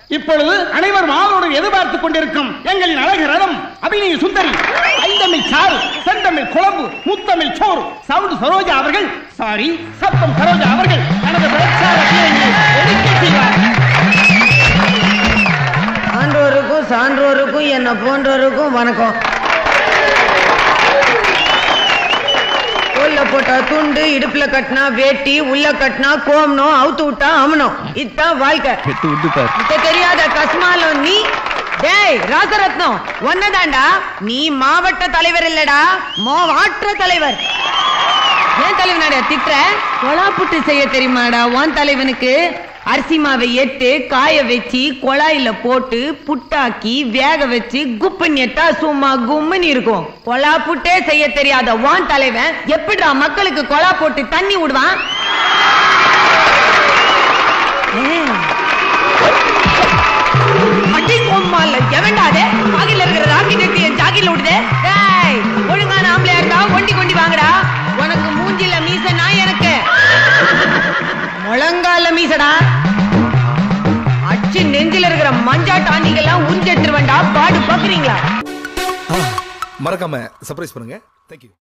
இப்பொழுது அனைவரும் ஆவலுடன் எதிர்பார்த்துக் கொண்டிருக்கும் எங்களின் அழகு ரதம் அபிநய சுந்தரி, ஐந்தமிழ் சாறு, செந்தமிழ் குழம்பு, முத்தமிழ் சோறு, சவுண்ட் சரோஜா அவர்கள், சாரி சப்தம் சரோஜா அவர்கள் தனது பிரச்சார ஆன்றோருக்கும் சான்றோருக்கும் என்ன போன்றோருக்கும் வணக்கம். தோல்ல போட்டா துண்டு, இடுப்புல கட்டினா வேட்டி, உள்ள கட்டினா கோமணும், அவுத்து விட்டா அமணும். இதுதான் வாழ்க்கை. தெரியாத கஸ்மாலம் நீ. டேய் ராசரத்னம், ஒன்னதாண்டா. நீ மாவட்ட தலைவர் இல்லடா, மாவட்ட தலைவர். ஏன் தலைவனாடா திட்டுற? கொலா புட்டு செய்ய தெரியுமாடா உன் தலைவனுக்கு? அரிசி மாவை எட்டு காய வச்சு கொழாயில போட்டு புட்டாக்கி வேக வச்சு குப்பனியட்டா சும்மா கும்மனி இருக்கும். கொலா புட்டே செய்ய தெரியாத வான் தலைவன் எப்படிடா மக்களுக்கு கொலா போட்டு தண்ணி விடுவான்? எவன்டாதே பாகில இருக்கிற ராக்கெட் எடுத்து என் ஜாகில விடுதே. டேய் ஒழுங்கான ஆம்பளையா இருந்தா ஒண்டி கொண்டி வாங்கடா. உனக்கு மூஞ்சில மீச நான் எனக்கு முழங்கால மீசடா. அச்சு நெஞ்சில இருக்கிற மஞ்சா டானிக்கெல்லாம் உறிஞ்செடுத்துருவேன்டா. பாடு பாக்குறீங்களா? மறக்காம சர்ப்ரைஸ் பண்ணுங்க. தேங்க்யூ.